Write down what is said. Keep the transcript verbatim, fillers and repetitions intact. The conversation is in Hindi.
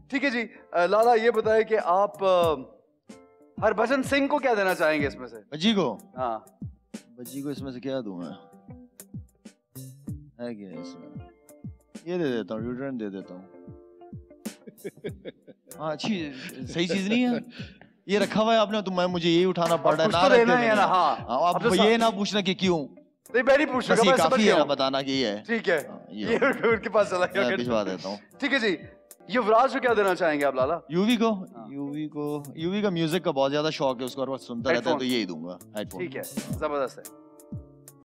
ठीक है जी, लाला ये बताए कि आप हरभजन सिंह को क्या देना चाहेंगे इसमें से? बज्जी को? हाँ बज्जी को इसमें से क्या दूंगा? है क्या इसमें? ये दे देता हूँ, यूट्यूब दे देता हूँ। हाँ अच्छी सही चीज नहीं है ये रखा हुआ है आपने, तो मैं मुझे यही उठाना पड़ रहा है ना, लेना है ना। हाँ आप तो ये ना पूछना कि क्यों, नहीं मैं नहीं पूछ रहा, काफी है बताना कि ये है। ठीक है, ये उनके पास चला गया, भिजवा देता हूँ। ठीक है जी, युवराज को क्या देना चाहेंगे आप लाला? यूवी को? यूवी को यूवी का म्यूजिक का बहुत ज्यादा शौक है उसको, और वक्त सुनता रहता है, तो यही दूंगा। ठीक है, जबरदस्त है।